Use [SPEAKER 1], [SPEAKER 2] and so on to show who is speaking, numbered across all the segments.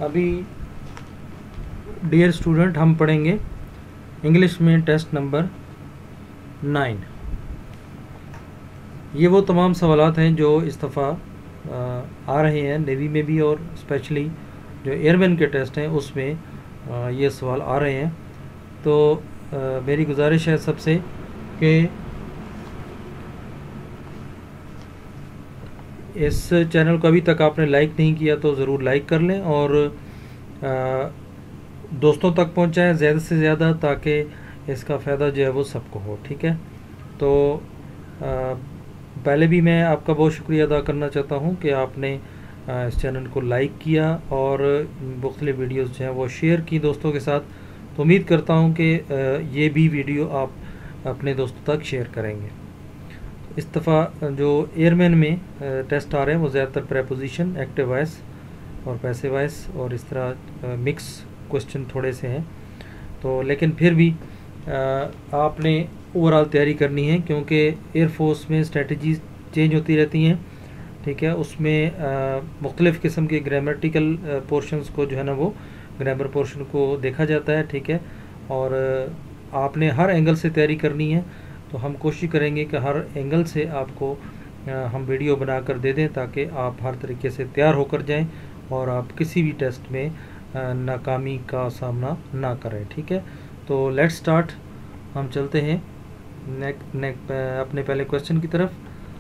[SPEAKER 1] अभी dear student हम पढ़ेंगे इंग्लिश में टेस्ट नंबर 9। ये वो तमाम सवालात हैं जो इस दफ़ा आ रहे हैं नेवी में भी, और स्पेशली जो एयरमैन के टेस्ट हैं उसमें ये सवाल आ रहे हैं। तो मेरी गुजारिश है सबसे कि इस चैनल को अभी तक आपने लाइक नहीं किया तो ज़रूर लाइक कर लें और दोस्तों तक पहुंचाएं ज़्यादा से ज़्यादा, ताकि इसका फ़ायदा जो है वो सबको हो। ठीक है, तो पहले भी मैं आपका बहुत शुक्रिया अदा करना चाहता हूं कि आपने इस चैनल को लाइक किया और मुख्तलिफ़ वीडियोस जो हैं वो शेयर की दोस्तों के साथ। तो उम्मीद करता हूं कि ये भी वीडियो आप अपने दोस्तों तक शेयर करेंगे। इस दफ़ा जो एयरमैन में टेस्ट आ रहे हैं वो ज़्यादातर प्रेपोजिशन, एक्टिव वॉइस और पैसिव वॉइस और इस तरह मिक्स क्वेश्चन थोड़े से हैं। तो लेकिन फिर भी आपने ओवरऑल तैयारी करनी है, क्योंकि एयरफोर्स में स्ट्रेटजी चेंज होती रहती हैं। ठीक है, उसमें मुख्तलिफ़ किस्म के ग्रामेटिकल पोर्शंस को जो है ना वो ग्रामर पोर्शन को देखा जाता है। ठीक है, और आपने हर एंगल से तैयारी करनी है। तो हम कोशिश करेंगे कि हर एंगल से आपको हम वीडियो बनाकर दे दें, ताकि आप हर तरीके से तैयार होकर जाएं और आप किसी भी टेस्ट में नाकामी का सामना ना करें। ठीक है, तो लेट्स स्टार्ट। हम चलते हैं अपने पहले क्वेश्चन की तरफ।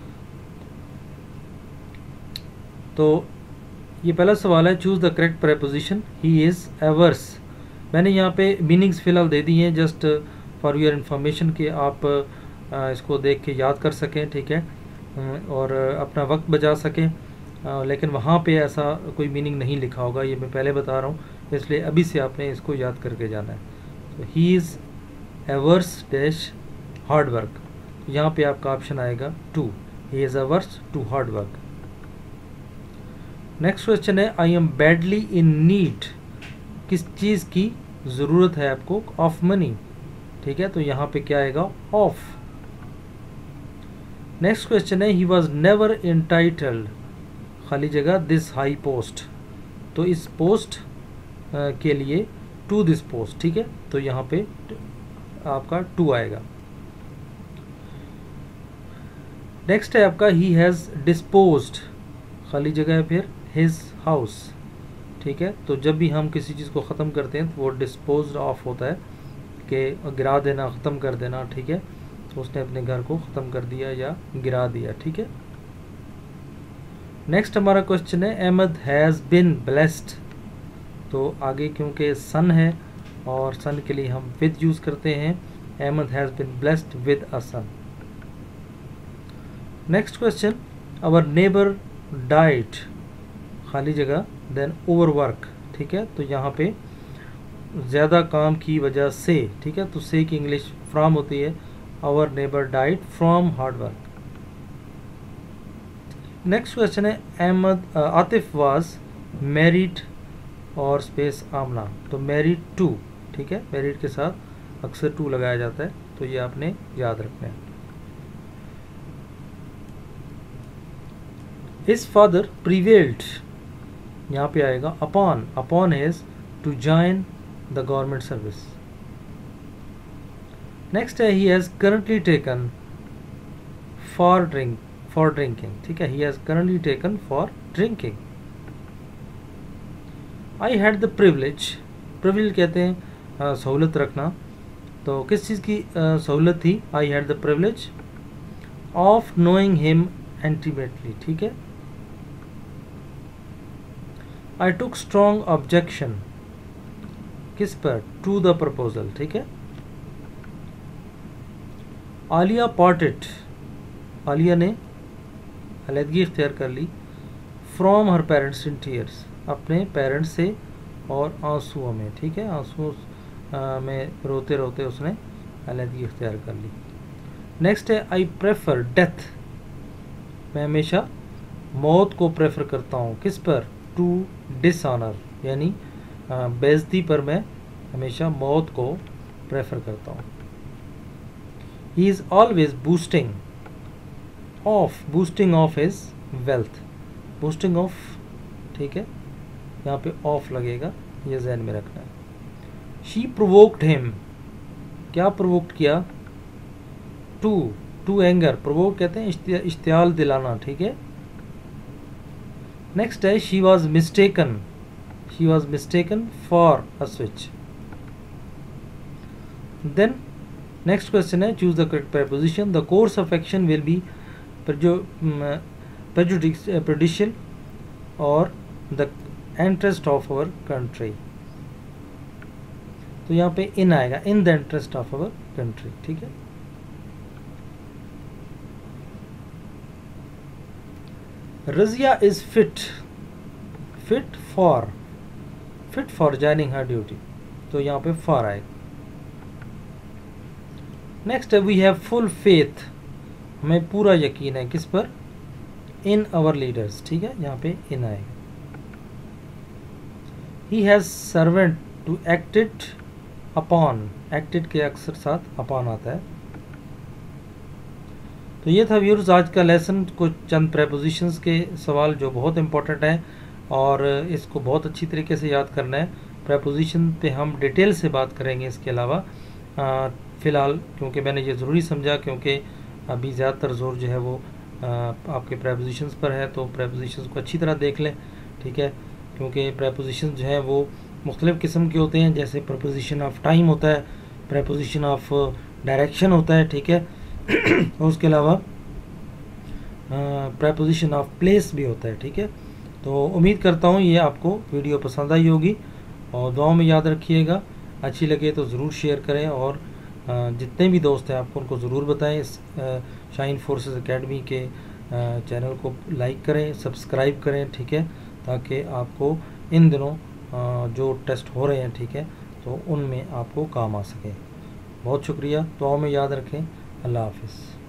[SPEAKER 1] तो ये पहला सवाल है, choose the correct preposition he is averse. मैंने यहाँ पे मीनिंग्स फ़िलहाल दे दी हैं जस्ट फॉर योर इन्फॉर्मेशन, कि आप इसको देख के याद कर सकें। ठीक है, और अपना वक्त बचा सकें। लेकिन वहाँ पे ऐसा कोई मीनिंग नहीं लिखा होगा, ये मैं पहले बता रहा हूँ, इसलिए अभी से आपने इसको याद करके जाना है। तो he is averse dash hard work, यहाँ पे आपका ऑप्शन आएगा 2। He is averse to hard work. Next question है, I am badly in need. किस चीज़ की ज़रूरत है आपको? Of money. ठीक है, तो यहाँ पे क्या आएगा? ऑफ। नेक्स्ट क्वेश्चन है, ही वॉज नेवर इंटाइटल्ड, खाली जगह, दिस हाई पोस्ट। तो इस पोस्ट के लिए टू दिस पोस्ट। ठीक है, तो यहाँ पे आपका 2 आएगा। नेक्स्ट है आपका, ही हैज़ डिस्पोज्ड, खाली जगह है फिर हिज हाउस। ठीक है, तो जब भी हम किसी चीज़ को ख़त्म करते हैं तो वो डिस्पोज्ड ऑफ होता है, कि गिरा देना, ख़त्म कर देना। ठीक है, तो उसने अपने घर को ख़त्म कर दिया या गिरा दिया। ठीक है, नेक्स्ट हमारा क्वेश्चन है, अहमद हैज़ बिन ब्लेस्ड। तो आगे क्योंकि सन है और सन के लिए हम विद यूज़ करते हैं, Ahmed has been blessed with a son. Next question, our neighbour died, खाली जगह, देन ओवरवर्क। ठीक है, तो यहाँ पे ज़्यादा काम की वजह से। ठीक है, तो से की इंग्लिश फ्रॉम होती है, our neighbour died from hard work. Next question है, अहमद आतिफ वाज मैरिड और स्पेस आमना। तो मैरिड टू। ठीक है, मैरिड के साथ अक्सर टू लगाया जाता है, तो ये आपने याद रखना है। हिज फादर प्रिवेल्ड, यहाँ पे आएगा upon his to join the government service. Next है, he has currently taken for drinking. ठीक है, he has currently taken for drinking. I had the privilege कहते हैं सहूलत रखना। तो किस चीज़ की सहूलत थी? I had the privilege of knowing him intimately. ठीक है, आई टुक स्ट्रॉन्ग ऑब्जेक्शन, किस पर? To the proposal. ठीक है, आलिया पार्टेड, आलिया ने अलहदगी इख्तियार कर ली, from her parents in tears, अपने पेरेंट्स से और आंसुओं में। ठीक है, आंसुओं में रोते रोते उसने अलहदगी इख्तियार कर ली। नेक्स्ट है, आई प्रेफर डेथ, मैं हमेशा मौत को प्रेफर करता हूँ, किस पर? टू डिसऑनर, यानी बेइज्जती पर मैं हमेशा मौत को प्रेफर करता हूँ। He is always boasting of his wealth, boasting of. ठीक है, यहाँ पे ऑफ लगेगा, ये ज़हन में रखना है। शी प्रोवोक्ड हिम, क्या प्रोवोक्ड किया? टू एंगर, प्रोवोक कहते हैं इश्तियाल दिलाना, ठीक है। नेक्स्ट है she was mistaken for a switch. Then next question है choose the correct preposition. The course of action will be prejudicial और the interest of our country. तो यहाँ पे इन आएगा, in the interest of our country, ठीक है। Razia is fit for joining her duty, तो यहाँ पे फॉर आएगा। नेक्स्ट है वी हैव फुल फेथ, हमें पूरा यकीन है किस पर? इन आवर लीडर्स, ठीक है, यहाँ पे इन आएगा। He has servant to acted upon, acted के अक्सर साथ अपॉन आता है। तो ये था व्यूअर्स आज का लेसन, कुछ चंद प्रेपोजिशंस के सवाल जो बहुत इंपॉर्टेंट है और इसको बहुत अच्छी तरीके से याद करना है। प्रेपोजिशन पे हम डिटेल से बात करेंगे इसके अलावा फ़िलहाल, क्योंकि मैंने ये ज़रूरी समझा, क्योंकि अभी ज़्यादातर जोर जो है वो आपके प्रेपोजिशंस पर है, तो प्रेपोजिशंस को अच्छी तरह देख लें, ठीक है। क्योंकि प्रेपोजिशंस जो हैं वो मुख्तलिफ़ किस्म के होते हैं, जैसे प्रेपोजिशन ऑफ टाइम होता है, प्रेपोजिशन ऑफ डायरेक्शन होता है, ठीक है। और उसके अलावा प्रेपोजिशन ऑफ प्लेस भी होता है, ठीक है। तो उम्मीद करता हूँ ये आपको वीडियो पसंद आई होगी और दुआओं में याद रखिएगा। अच्छी लगे तो ज़रूर शेयर करें और जितने भी दोस्त हैं आपको उनको ज़रूर बताएं। इस शाइन फोर्सेस एकेडमी के चैनल को लाइक करें, सब्सक्राइब करें, ठीक है, ताकि आपको इन दिनों जो टेस्ट हो रहे हैं, ठीक है, तो उनमें आपको काम आ सके। बहुत शुक्रिया, दुआओं में याद रखें। अल्लाह हाफिज़।